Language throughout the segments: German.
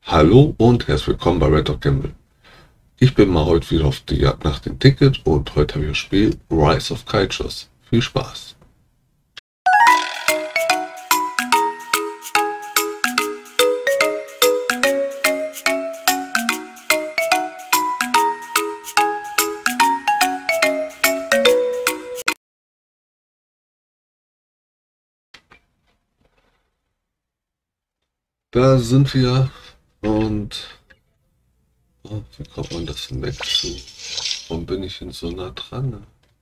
Hallo und herzlich willkommen bei Red Dog Gamble. Ich bin mal heute wieder auf die Jagd nach dem Ticket und heute habe ich das Spiel Rise of Cultures. Viel Spaß! Da sind wir und wie kommt man das denn weg zu? Warum bin ich denn so nah dran?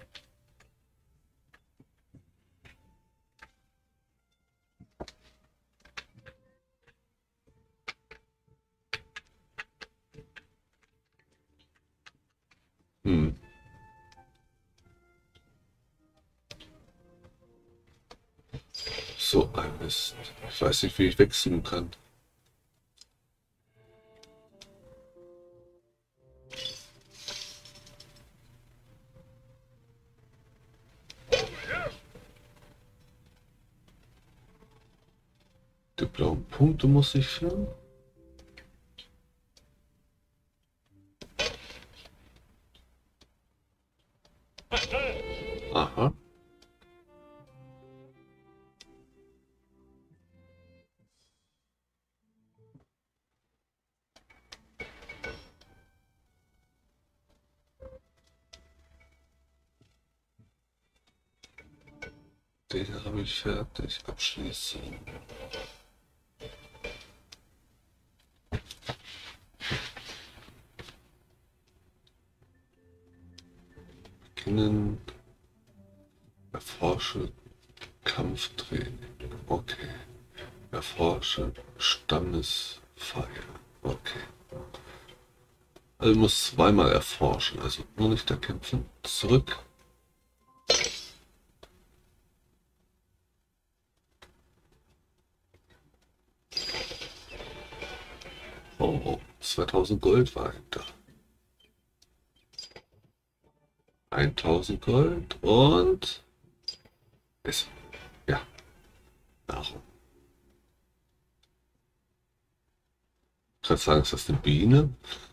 Hm. So ein Mist. Ich weiß nicht, wie ich wechseln kann. Die blauen Punkte muss ich führen. Aha. Den habe ich fertig. Abschließen. Beginnen. Erforsche Kampftraining. Okay. Erforsche Stammesfeier. Okay. Also muss zweimal erforschen, also nur nicht erkämpfen. Zurück. Oh, 2000 Gold war da. 1000 Gold und ist, ja, Nahrung. Ich kann sagen, ist das eine Biene?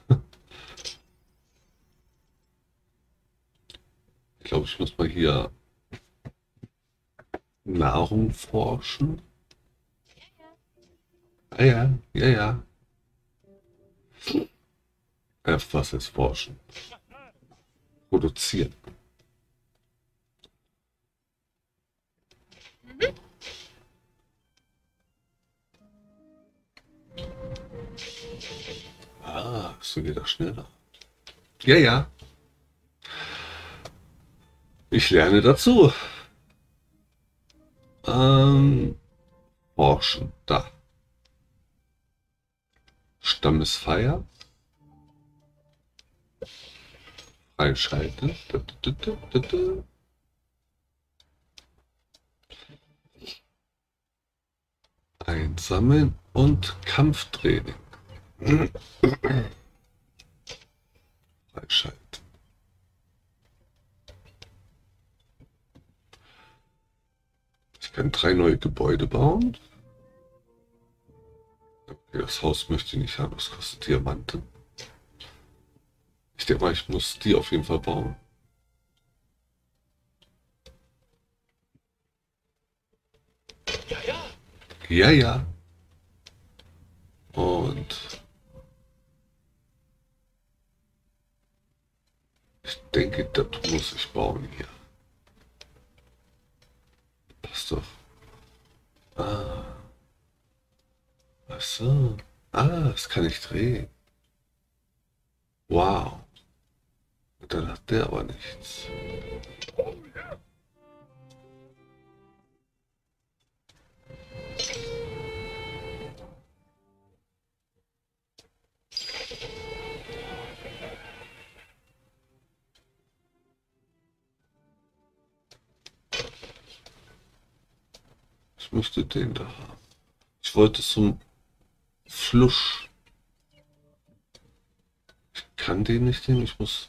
Ich glaube, ich muss mal hier Nahrung forschen. Ah ja, ja, ja. Was ist forschen? Produzieren. Ah, so geht das schneller. Ja, ja. Ich lerne dazu. Ähm, forschen. Da. Stammesfeier. Einschalten. Einsammeln und Kampftraining. Freischalten. Ich kann 3 neue Gebäude bauen. Okay, das Haus möchte ich nicht haben, das kostet Diamanten. Ich denke mal, ich muss die auf jeden Fall bauen. Ja, ja. Und ich denke, das muss ich bauen hier. Passt doch. Ah, ach so. Ah, das kann ich drehen. Wow. Und dann hat der aber nichts. Ich möchte den da haben. Ich wollte zum Flusch. Ich kann den nicht nehmen. Ich muss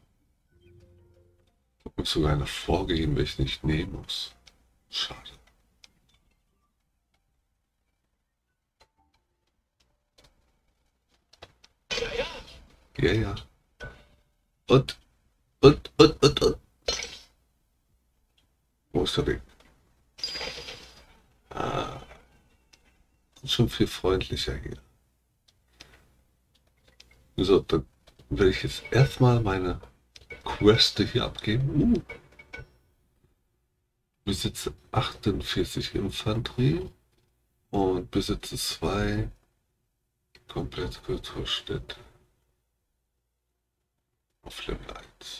sogar einer vorgeben, welchen ich nehmen muss. Schade. Ja, ja. Und. Wo ist der Weg? Ah, schon viel freundlicher hier. So, dann will ich jetzt erstmal meine Queste hier abgeben. Besitze 48 Infanterie und besitze 2 komplette Kulturstädte auf Level 1.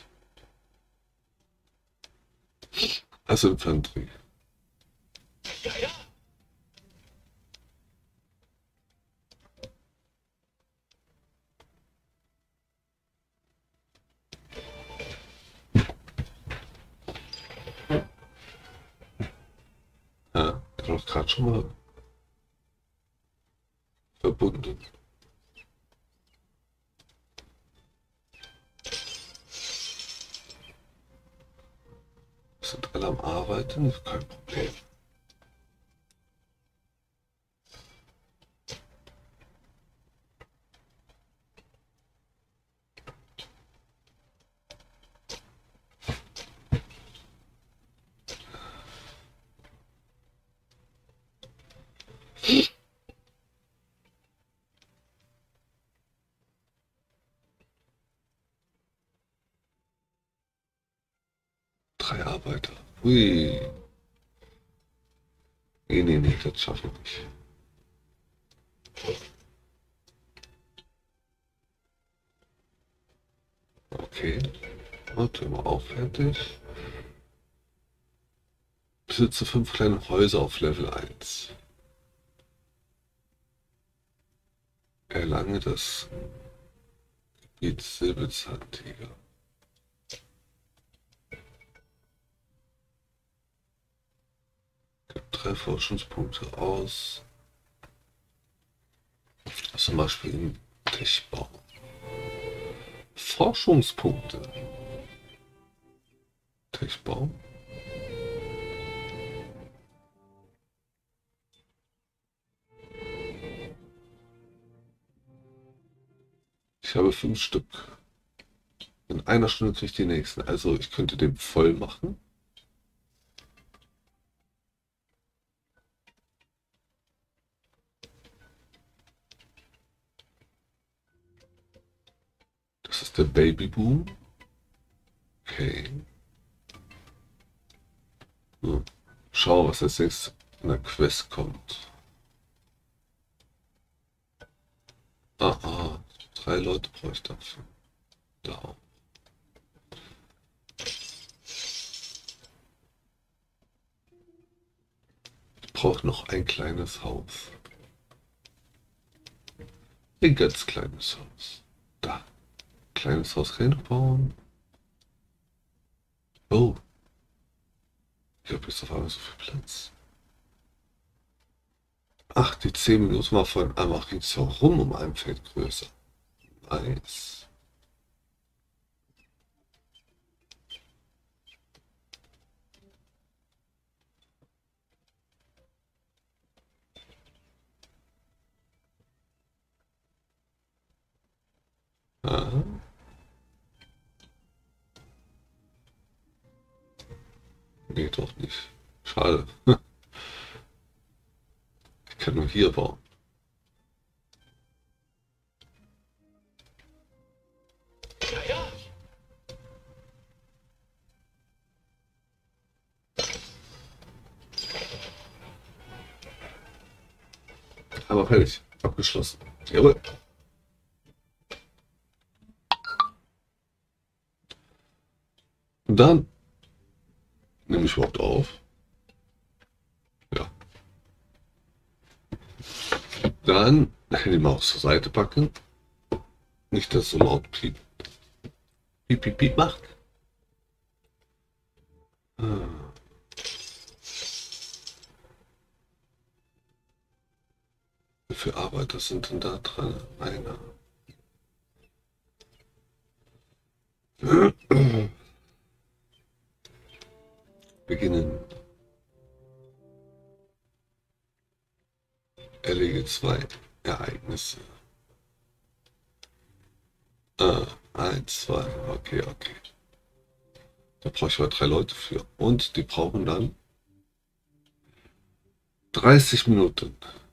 Also Infanterie. Ja, ja. 'Gerade schon mal verbunden. Sind alle am Arbeiten, kein Problem. Drei Arbeiter. Hui. Nee, das schaffe ich nicht. Okay. Warte mal auch fertig. Besitze 5 kleine Häuser auf Level 1. Erlange das Gebiet Säbelzahntiger. Gibt 3 Forschungspunkte aus. Zum Beispiel im Techbau. Forschungspunkte. Techbau. Ich habe 5 Stück. In einer Stunde kriege ich die nächsten. Also ich könnte den voll machen. Das ist der Babyboom. Okay. So. Schau, was als nächstes in der Quest kommt. Ah. 3 Leute brauche ich dafür. Da. Ich brauche noch ein kleines Haus. Ein ganz kleines Haus. Da. Kleines Haus kann ich noch bauen. Oh. Ich habe jetzt auf einmal so viel Platz. Ach, die 10 Minuten war vorhin einfach ging es herum um ein Feld größer. Nice. Aha. Nee, doch nicht. Schade. Ich kann nur hier bauen. Ja, ja. Aber fertig. Abgeschlossen. Jawohl. Und dann nehme ich überhaupt auf. Ja. Dann die Maus zur Seite packen. Nicht, dass es so laut piep macht. Wie viele Arbeiter sind denn da dran? Einer. Beginnen. Erlege 2 Ereignisse. 1, 2, okay, okay. Da brauche ich aber 3 Leute für. Und die brauchen dann 30 Minuten.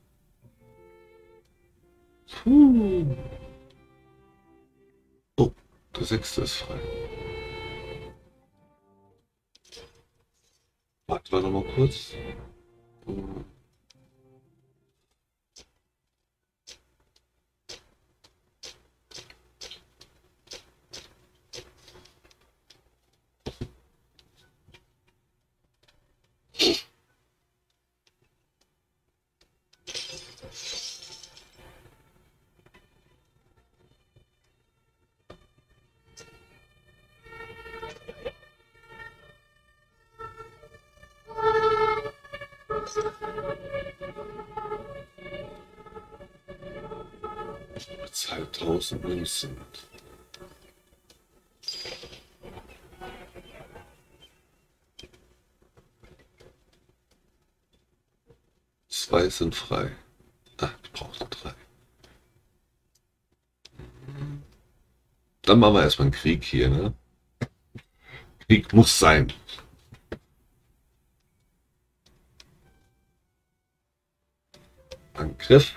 Puh. Oh, der 6. ist frei. Warten wir noch mal kurz. Bezahlt 1000 Münzen. Zwei sind frei. Ah, ich brauche noch 3. Dann machen wir erstmal einen Krieg hier, ne? Krieg muss sein. Angriff.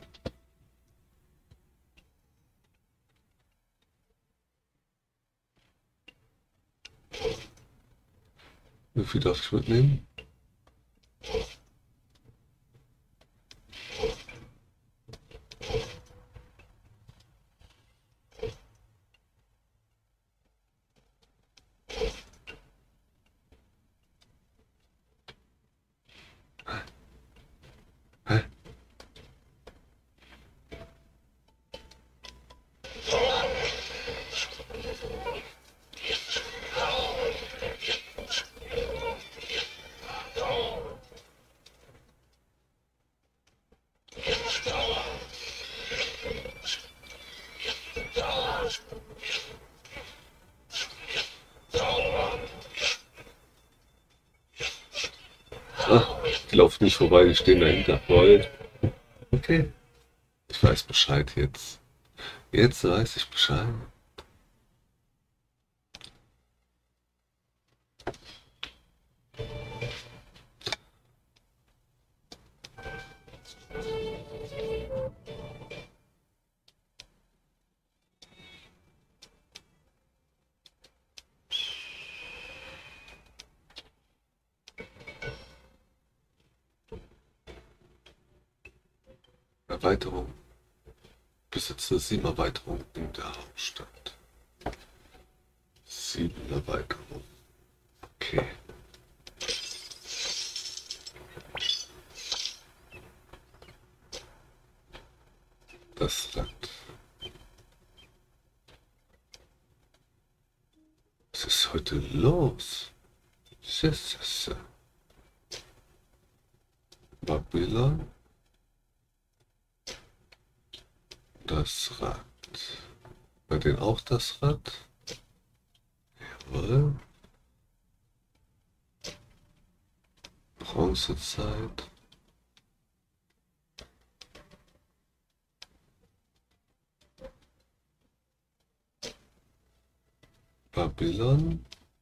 Wie viel darf ich mitnehmen? Hä? Ah, die laufen nicht vorbei, die stehen dahinter. Gold. Okay. Ich weiß Bescheid jetzt. Jetzt weiß ich Bescheid. Erweiterung. Besitze 7 Erweiterungen in der Hauptstadt. 7 Erweiterungen. Okay. Das Rad. Was ist heute los? Babylon. Das Rad. Bei denen auch das Rad. Jawohl. Bronzezeit. Babylon.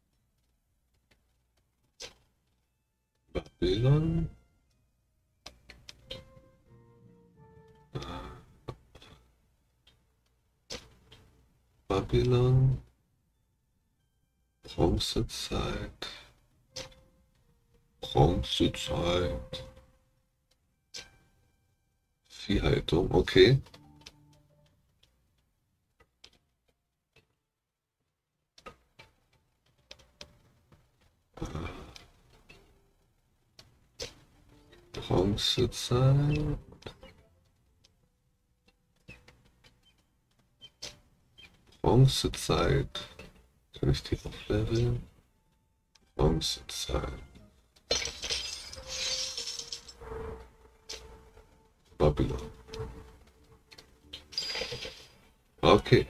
Babylon. Babylon. Bronzezeit. Bronzezeit. Viehhaltung, okay. Bronzezeit. Bronzezeit. Kann ich die aufleveln? Bronzezeit. Babylon. Okay.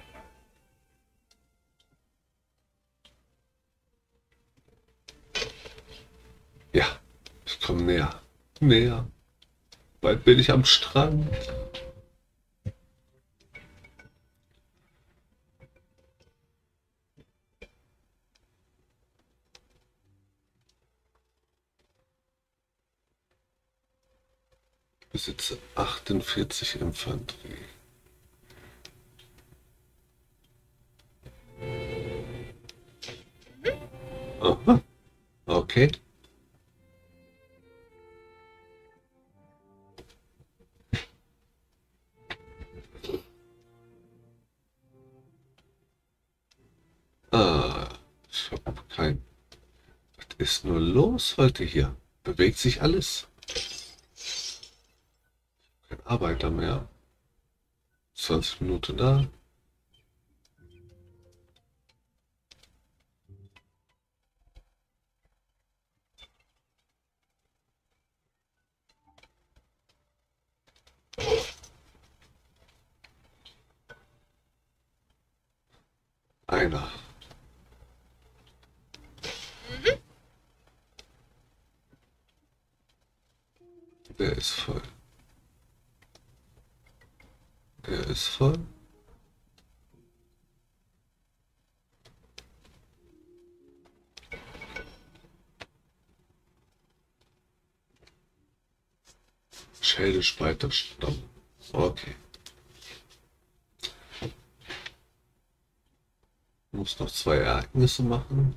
Ja, ich komme näher. Näher. Bald bin ich am Strand. Besitze 48 Infanterie. Aha, okay. Ich habe kein... Was ist nur los heute hier? Bewegt sich alles? Kein Arbeiter mehr. 20 Minuten da. Einer. Der ist voll. Der ist voll. Schädelspalterstamm. Okay. Muss noch 2 Ereignisse machen.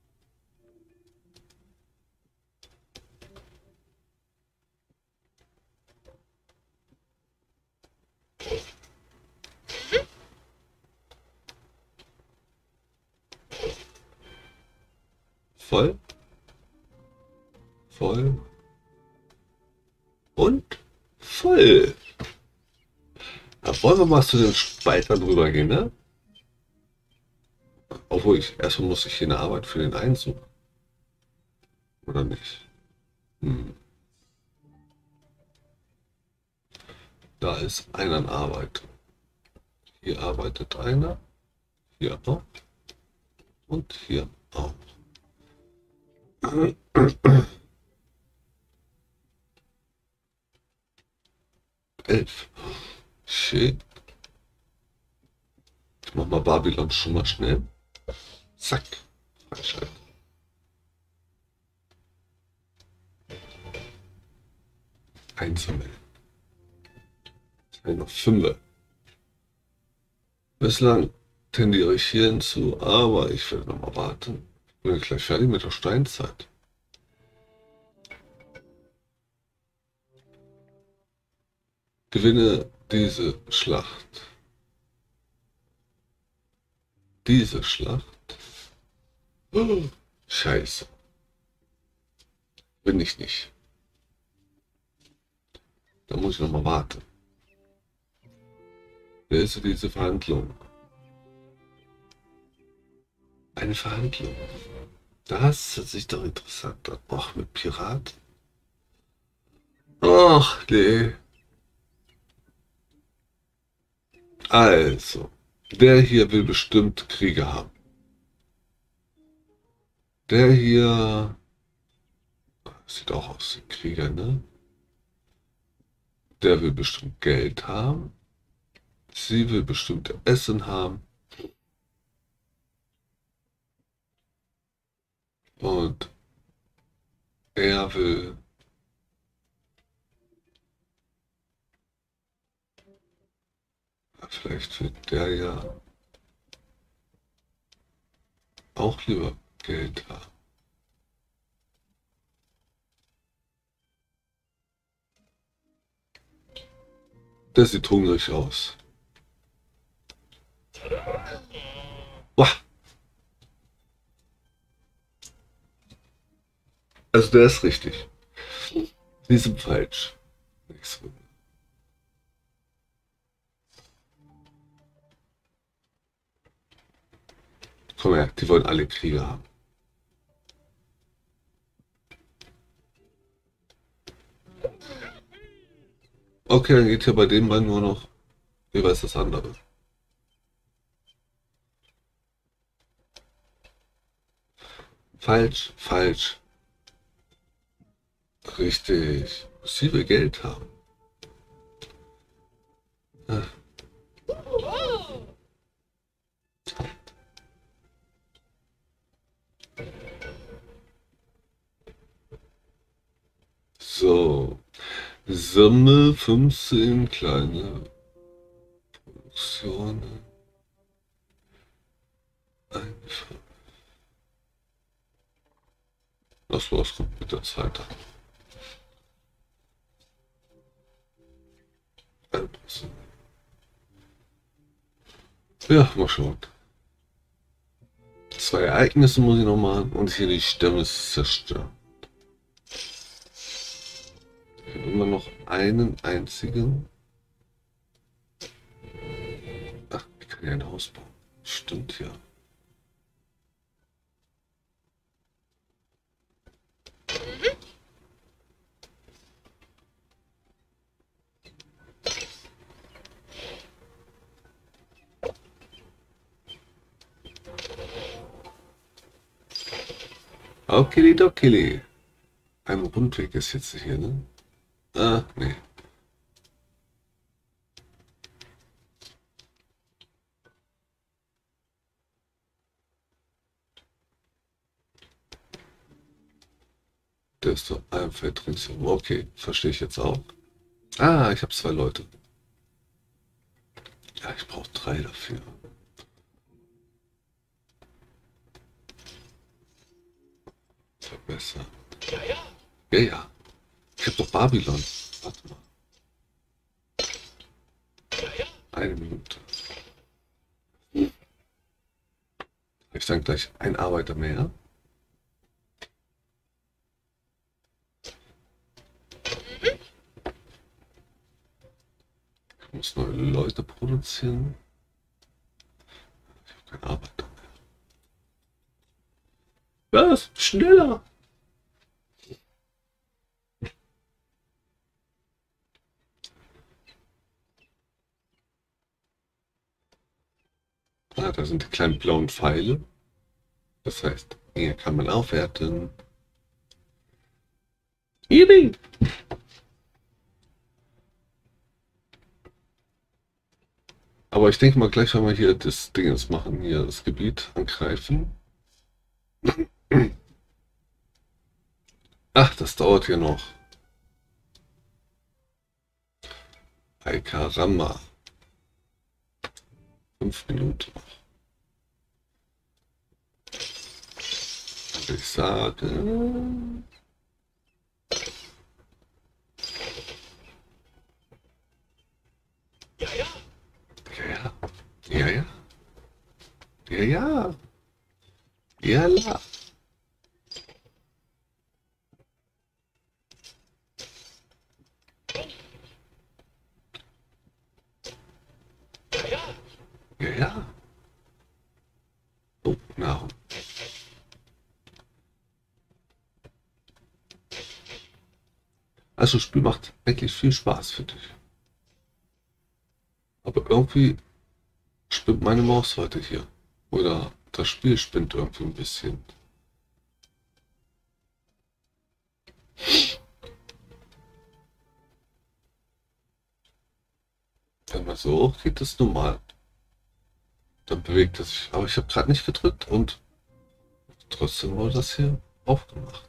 Voll. Voll. Und voll. Da wollen wir mal zu den Spaltern rübergehen, ne? Obwohl erstmal muss ich hier eine Arbeit für den Einzug. Oder nicht? Hm. Da ist einer an Arbeit. Hier arbeitet einer. Hier auch. Und hier auch. 11. Shit. Ich mach mal Babylon schon mal schnell. Zack. Freischalten. Einsammeln. Noch 5. Bislang tendiere ich hier hinzu, aber ich werde noch mal warten. Bin ich gleich fertig mit der Steinzeit. Gewinne diese Schlacht. Diese Schlacht. Oh, Scheiße. Bin ich nicht. Da muss ich noch mal warten. Wer ist diese Verhandlung? Eine Verhandlung. Das hört sich doch interessant an. Och, mit Piraten. Ach, nee. Also, der hier will bestimmt Kriege haben. Der hier sieht auch aus wie Krieger, ne? Der will bestimmt Geld haben. Sie will bestimmt Essen haben. Und er will vielleicht wird der ja auch lieber Geld haben. Der sieht hungrig aus. Boah. Also der ist richtig. Die sind falsch. Nichts. Komm her, die wollen alle Kriege haben. Okay, dann geht hier bei dem beiden nur noch jeweils das andere. Falsch, falsch. Richtig. Sie will Geld haben. Ah. So. Sammel 15 kleine Produktionen. Einfach. Das war's gut mit der Zeit. Ja, mal schauen. 2 Ereignisse muss ich noch machen und hier die Stämme zerstören. Ich habe immer noch einen einzigen. Ach, ich kann ja ein Haus bauen. Stimmt ja. Okidokili. Ein Rundweg ist jetzt hier, ne? Ah, nee. Der ist doch ein Feld ringsherum. Okay, verstehe ich jetzt auch. Ah, ich habe 2 Leute. Ja, ich brauche 3 dafür. Verbessern. Ja, ja. Ja, ja. Ich habe doch Babylon. Warte mal. Ja, ja. 1 Minute. Ich dann gleich ein Arbeiter mehr. Ich muss neue Leute produzieren. Ich habe keine Arbeiter mehr. Was? Schneller! Ah, da sind die kleinen blauen Pfeile. Das heißt, hier kann man aufwerten. Yippie! Aber ich denke mal, gleich wenn wir hier das Ding jetzt machen, hier das Gebiet angreifen. Ach, das dauert hier noch. Aikarama. 5 Minuten. Würde ich sagen. Ja, ja. Ja, ja. Ja, ja. Ja, ja. Ja, la. Ja, ja. Ja, ja. Oh, Nahrung. Also, das Spiel macht eigentlich viel Spaß, finde ich. Aber irgendwie spinnt meine Maus heute hier. Oder das Spiel spinnt irgendwie ein bisschen. Wenn man so hoch geht, ist normal. Dann bewegt es sich. Aber ich habe gerade nicht gedrückt und trotzdem wurde das hier aufgemacht.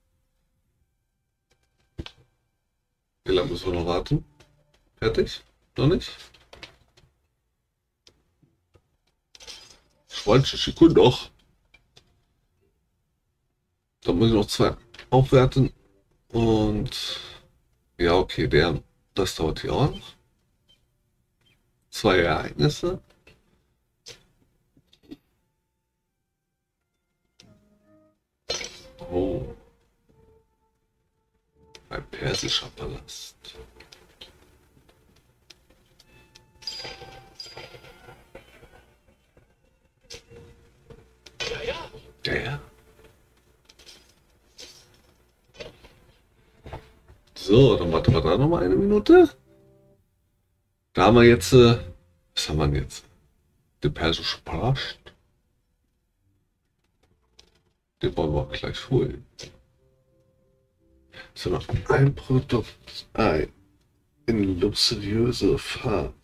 Wie lange müssen wir noch warten? Fertig? Noch nicht? 20 Sekunden noch. Dann muss ich noch 2 aufwerten. Und ja, okay, das dauert hier auch noch. 2 Ereignisse. Oh. Ein persischer Palast. Ja, ja. Der. So, dann warten wir da noch mal 1 Minute. Da haben wir jetzt, was haben wir denn jetzt? Den persischen Palast. Den wollen wir auch gleich holen. So, noch ein Produkt, in luxuriöse Farbe.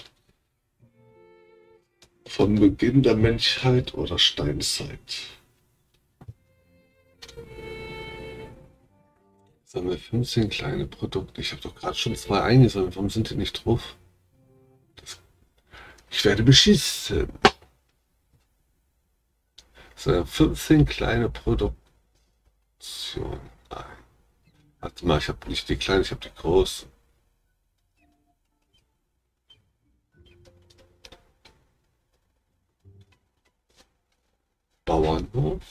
Von Beginn der Menschheit oder Steinzeit. Sammle 15 kleine Produkte. Ich habe doch gerade schon 2 eingesammelt. Warum sind die nicht drauf? Ich werde beschissen. Sammle 15 kleine Produktionen ein. Warte mal, ich habe nicht die kleinen, ich habe die großen. Bauernhof.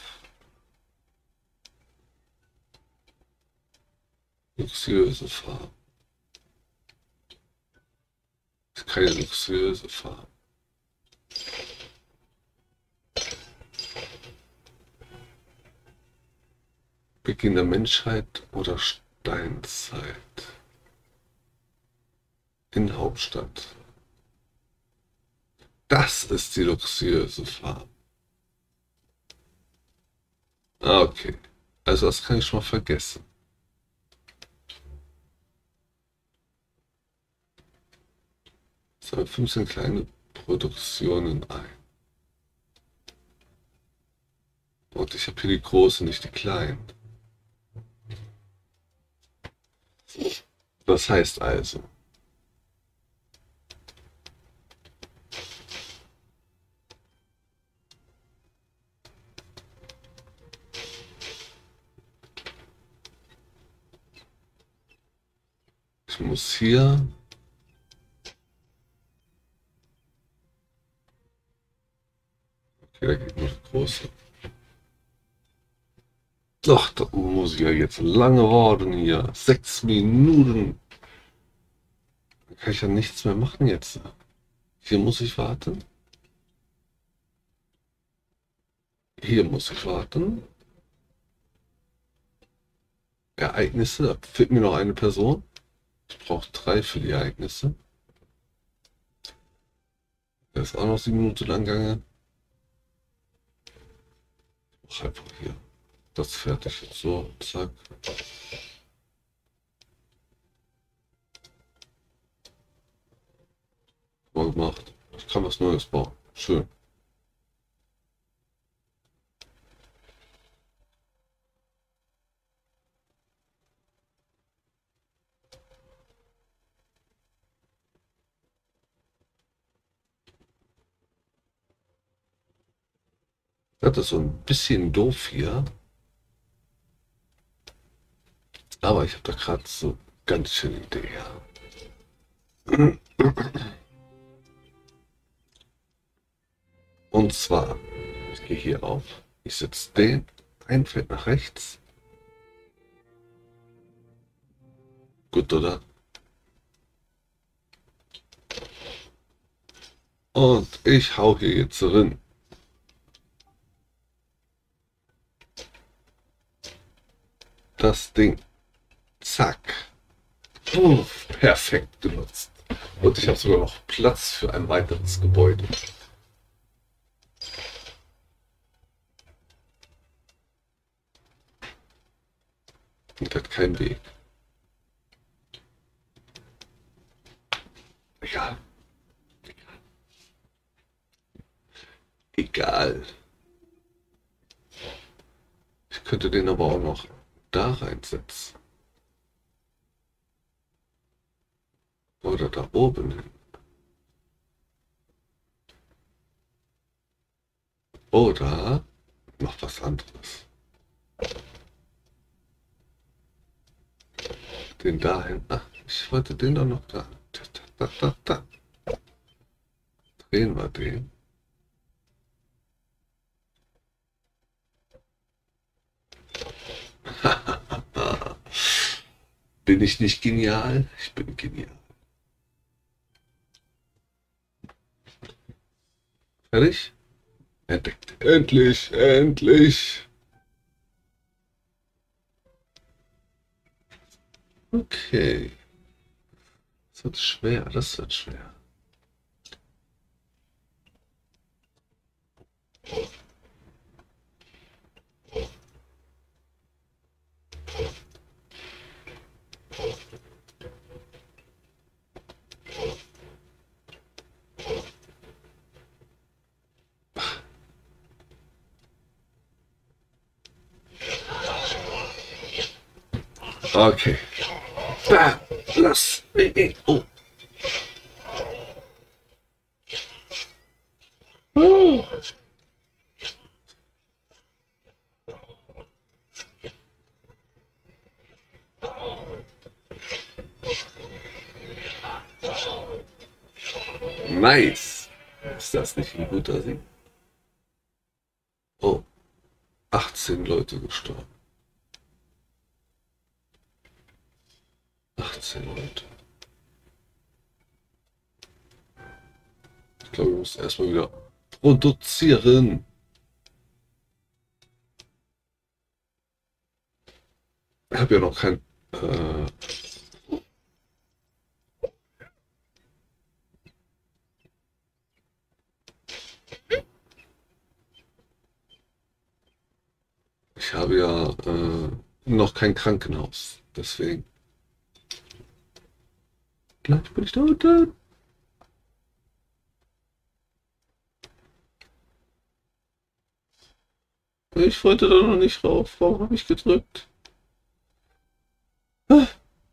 Luxuriöse Farben. Das ist keine luxuriöse Farbe. Beginn der Menschheit oder Steinzeit. In Hauptstadt. Das ist die luxuriöse Farbe. Ah, okay. Also das kann ich schon mal vergessen. So, 15 kleine Produktionen ein. Und ich habe hier die großen, nicht die kleinen. Das heißt also, ich muss hier okay, da geht nur die große. Doch, da muss ich ja jetzt lange warten hier. 6 Minuten. Da kann ich ja nichts mehr machen jetzt. Hier muss ich warten. Hier muss ich warten. Ereignisse, da fehlt mir noch eine Person. Ich brauche 3 für die Ereignisse. Der ist auch noch 7 Minuten lang gegangen. Ich mache einfach hier. Das fertig. So, zack. Mal gemacht. Ich kann was Neues bauen. Schön. Das ist so ein bisschen doof hier. Aber ich habe da gerade so ganz schön Idee. Und zwar, ich gehe hier auf, ich setze den, ein Feld nach rechts. Gut, oder? Und ich hau hier jetzt drin. Das Ding. Zack. Puff, perfekt genutzt. Und ich habe sogar noch Platz für ein weiteres Gebäude. Und hat keinen Weg. Egal. Egal. Ich könnte den aber auch noch da reinsetzen. Oder da oben hin. Oder noch was anderes. Den dahin. Ach, ich wollte den doch noch da. Da. Drehen wir den. Bin ich nicht genial? Ich bin genial. Fertig? Entdeckt. Endlich, endlich. Okay. Das wird schwer, das wird schwer. Okay. Da, lass. Oh. Oh. Nice. Ist das nicht ein guter Sieg? Oh, 18 Leute gestorben. 18 Leute. Ich glaube, wir müssen erstmal wieder produzieren. Ich habe ja noch kein... ich habe ja noch kein Krankenhaus. Deswegen. Gleich bin ich da unten. Ich wollte da noch nicht rauf. Warum habe ich gedrückt? Ah.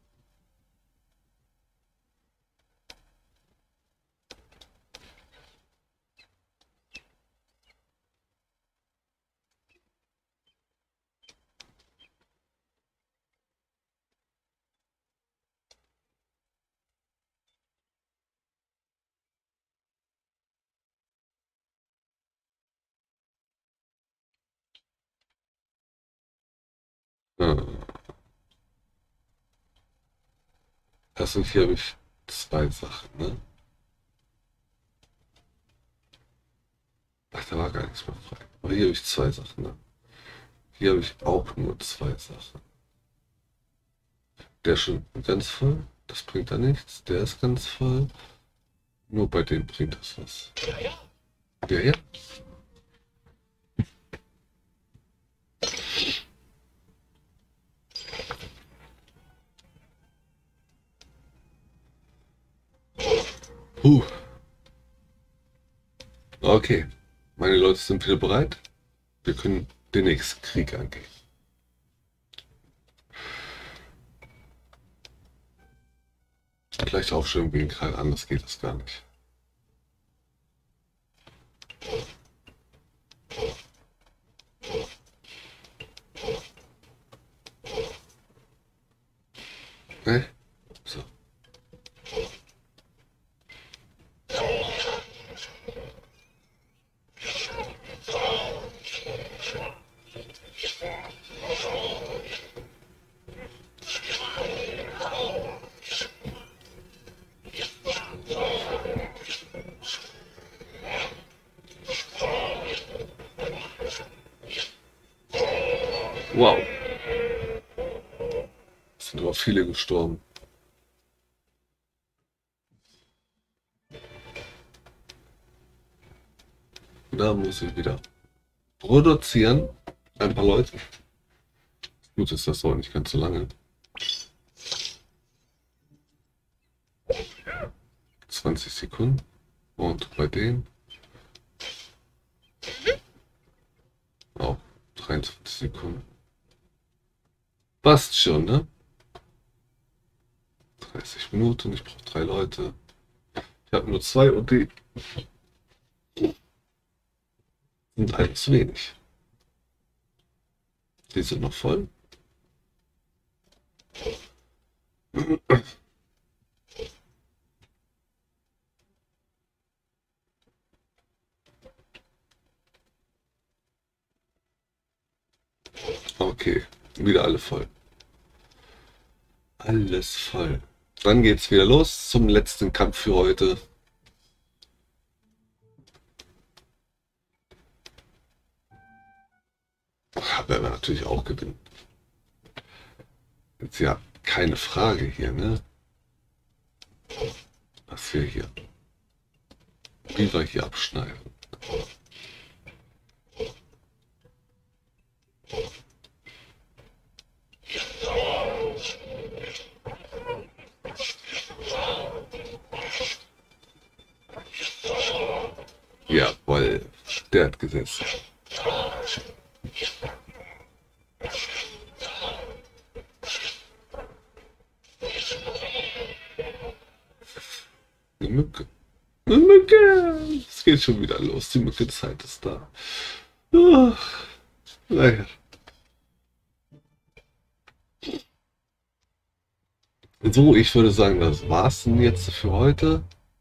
Also hier habe ich zwei Sachen, ne? Ach, da war gar nichts mehr frei. Aber hier habe ich zwei Sachen, ne? Hier habe ich auch nur zwei Sachen. Der ist schon ganz voll. Das bringt da nichts. Der ist ganz voll. Nur bei dem bringt das was. Ja, ja. Ja, ja. Puh. Okay. Meine Leute sind wieder bereit. Wir können den nächsten Krieg angehen. Gleich aufstellen wegen gerade anders geht das gar nicht. Ne? So. Wow. Es sind aber viele gestorben. Da muss ich wieder produzieren. Ein paar Leute. Gut ist das auch nicht ganz so lange. 20 Sekunden. Und bei dem auch 23 Sekunden. Passt schon, ne? 30 Minuten, ich brauche 3 Leute. Ich habe nur 2 und die sind eigentlich zu wenig. Die sind noch voll. Okay, wieder alle voll. Alles voll. Dann geht's wieder los zum letzten Kampf für heute. Werden wir natürlich auch gewinnen. Jetzt ja keine Frage hier, ne? Was wir hier. Wie wir hier abschneiden. Jawohl, der hat gesetzt. Mücke! Es geht schon wieder los. Die Mücke-Zeit ist da. Ach, naja. So, ich würde sagen, das war's denn jetzt für heute.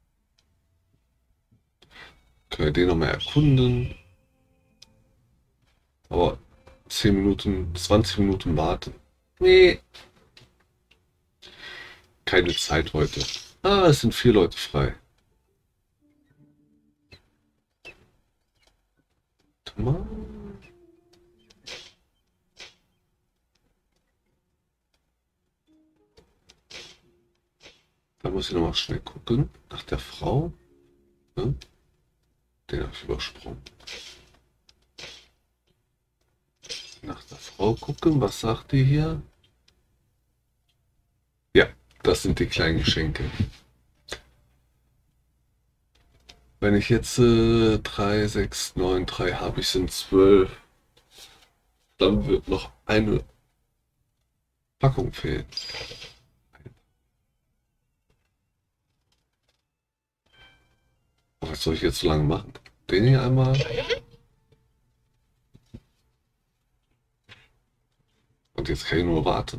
Können wir den noch mal erkunden. Aber 10 Minuten, 20 Minuten warten. Nee, keine Zeit heute. Ah, es sind 4 Leute frei. Warte mal. Da muss ich noch mal schnell gucken. Nach der Frau. Ne? Den habe ich übersprungen. Nach der Frau gucken. Was sagt die hier? Ja, das sind die kleinen Geschenke. Wenn ich jetzt 3, 6, 9, 3 habe, ich sind 12. Dann wird noch eine Packung fehlen. Was soll ich jetzt so lange machen? Den hier einmal. Ja, ja. Und jetzt kann ich nur warten.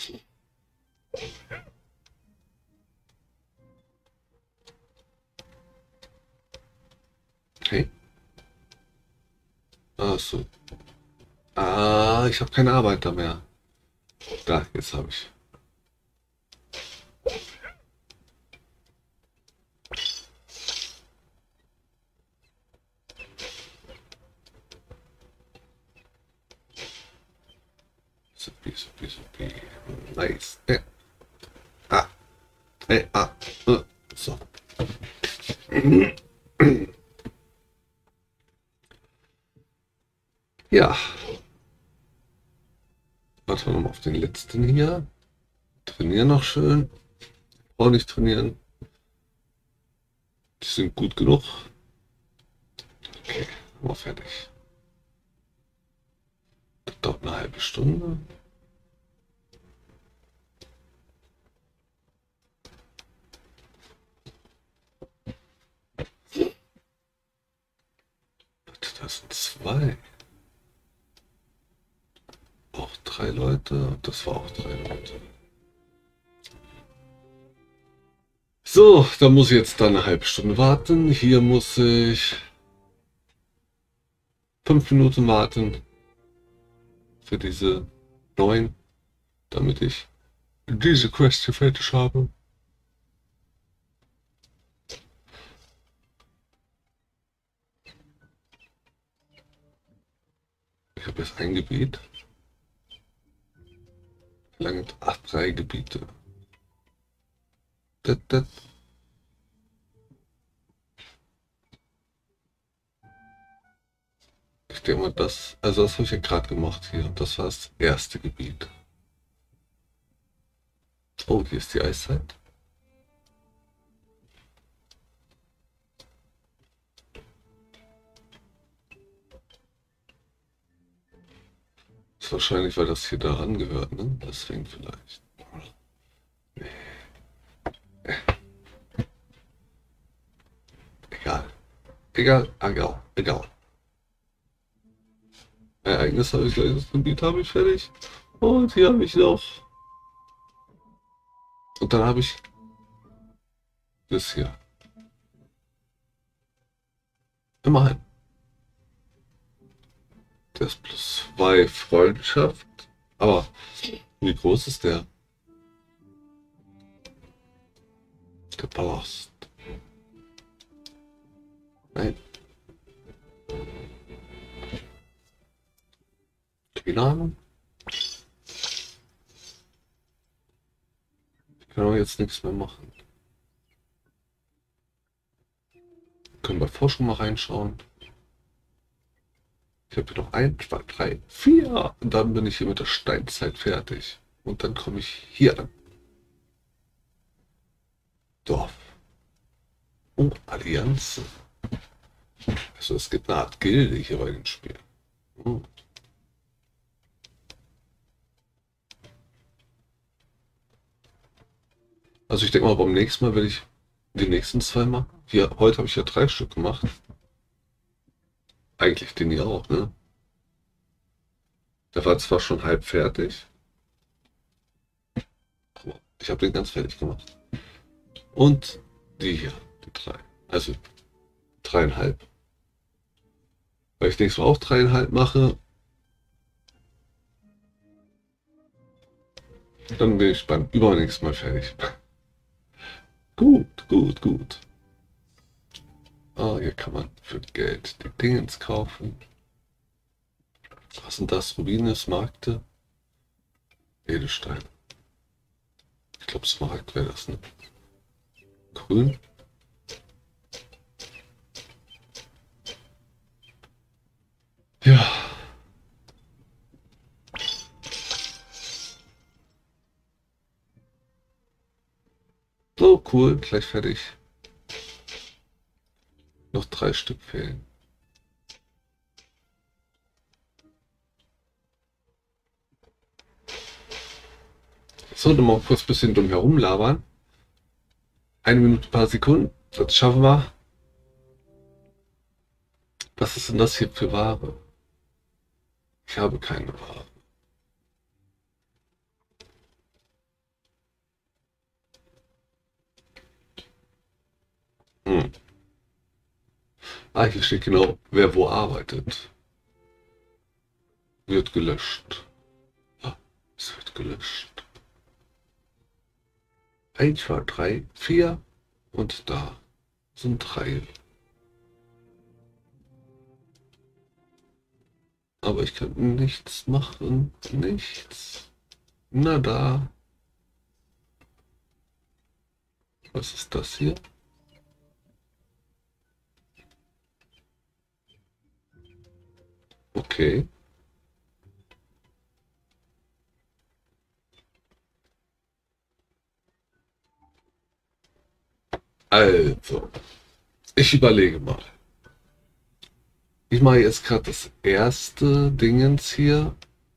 Hey. Ach so. Ah, ich habe keine Arbeiter mehr. Da, jetzt habe ich. Supi, supi, supi. Nice. Ah. Ah. So. Ja. Warten wir nochmal auf den letzten hier. Trainieren noch schön. Auch nicht trainieren. Die sind gut genug. Okay, mal fertig. Das dauert eine halbe Stunde. Das sind 2. Auch 3 Leute. Das war auch 3 Leute. So, da muss ich jetzt dann eine halbe Stunde warten. Hier muss ich 5 Minuten warten für diese 9, damit ich diese Quest hier fertig habe. Ich habe jetzt ein Gebiet. Lange 3 Gebiete. Das. Ich denke mal, also das habe ich ja gerade gemacht hier. Das war das erste Gebiet. Oh, hier ist die Eiszeit. Ist wahrscheinlich, weil das hier daran gehört, ne? Deswegen vielleicht. Egal. Egal. Ereignis habe ich gleich, das Gebiet habe ich fertig. Und hier habe ich noch. Und dann habe ich das hier. Immerhin. Der ist +2 Freundschaft. Aber wie groß ist der? Der Palast. Nein. Keine Ahnung. Ich kann auch jetzt nichts mehr machen. Können bei Forschung mal reinschauen. Ich habe hier noch 1, 2, 3, 4. Und dann bin ich hier mit der Steinzeit fertig. Und dann komme ich hier an. Dorf. Oh, Allianzen. Also es gibt eine Art Gilde hier bei den Spielen. Oh. Also ich denke mal, beim nächsten Mal werde ich die nächsten 2 machen. Hier, heute habe ich ja 3 Stück gemacht. Eigentlich den hier auch, ne? Der war zwar schon halb fertig, aber ich habe den ganz fertig gemacht. Und die hier, die 3. Also 3,5. Weil ich nächstes Mal auch 3,5 mache, dann bin ich beim übernächsten Mal fertig. Gut, gut, gut. Ah, hier kann man für Geld die Dingens kaufen. Was sind das? Rubine, Smaragde, Edelstein. Ich glaube, Smaragd wäre das, ne? Grün. Ja. So, cool, gleich fertig. Noch 3 Stück fehlen. So, dann mal kurz ein bisschen dumm herumlabern. 1 Minute, paar Sekunden. Das schaffen wir. Was ist denn das hier für Ware? Ich habe keine Ware. Hm. Ah, hier steht genau, wer wo arbeitet. Wird gelöscht. Ah, es wird gelöscht. 1, 2, 3, 4 und da sind 3. Aber ich kann nichts machen. Nichts. Na da. Was ist das hier? Okay. Also, ich überlege mal. Ich mache jetzt gerade das erste Dingens hier,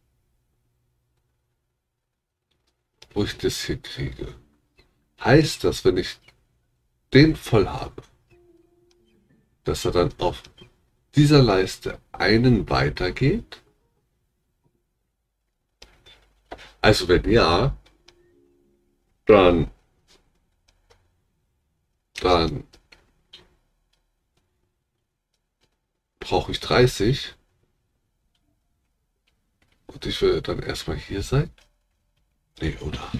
wo ich das hier kriege. Heißt das, wenn ich den voll habe, dass er dann auf dieser Leiste einen weitergeht? Also wenn ja, dann, dann brauche ich 30 und ich will dann erstmal hier sein. Nee, oder?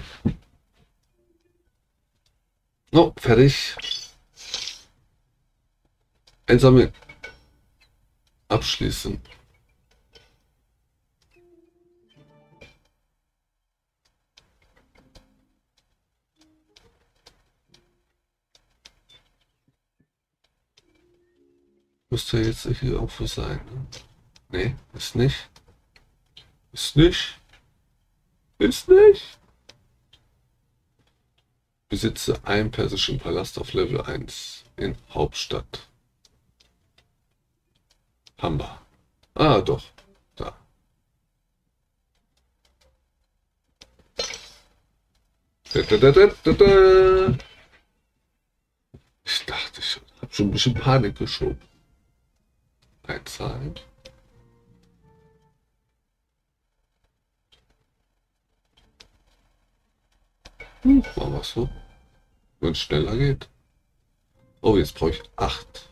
No, fertig. Einsammeln. Abschließen. Müsste jetzt hier irgendwo sein. Ne? Nee, ist nicht. Ist nicht. Ist nicht. Besitze einen persischen Palast auf Level 1 in Hauptstadt. Hamba. Ah, doch. Da. Da, da, da, da, da. Ich dachte, ich habe schon ein bisschen Panik geschoben. Einzahlen. War was so. Wenn es schneller geht. Oh, jetzt brauche ich 8.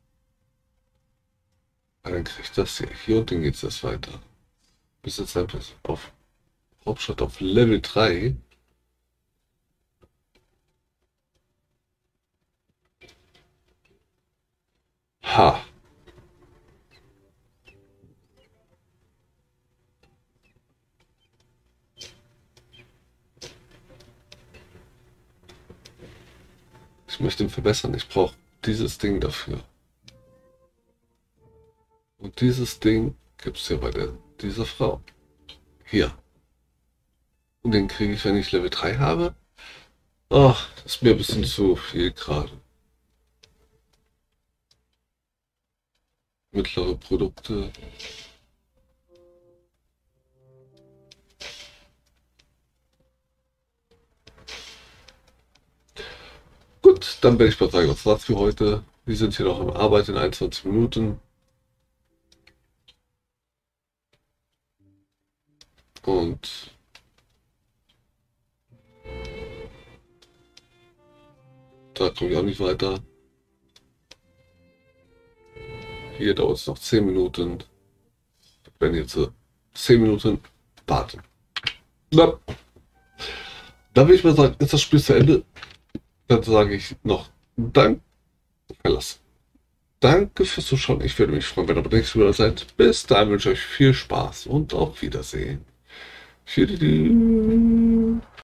Dann kriege ich das hier und dann geht es erst weiter. Bis jetzt einfach auf Hauptstadt auf Level 3. Ha. Ich möchte ihn verbessern. Ich brauche dieses Ding dafür. Und dieses Ding gibt es ja bei dieser Frau. Hier. Und den kriege ich, wenn ich Level 3 habe. Ach, das ist mir ein bisschen zu viel gerade. Mittlere Produkte. Gut, dann werde ich mal sagen, was war's für heute. Wir sind hier noch am Arbeiten in 21 Minuten. Und da komme ich auch nicht weiter. Hier dauert es noch 10 Minuten. Wir werden jetzt 10 Minuten warten. Na, dann will ich mal sagen, ist das Spiel zu Ende. Dann sage ich noch Dank. Verlassen. Danke fürs Zuschauen. Ich würde mich freuen, wenn ihr beim nächsten Mal seid. Bis dahin wünsche ich euch viel Spaß und auf Wiedersehen. Tschüss.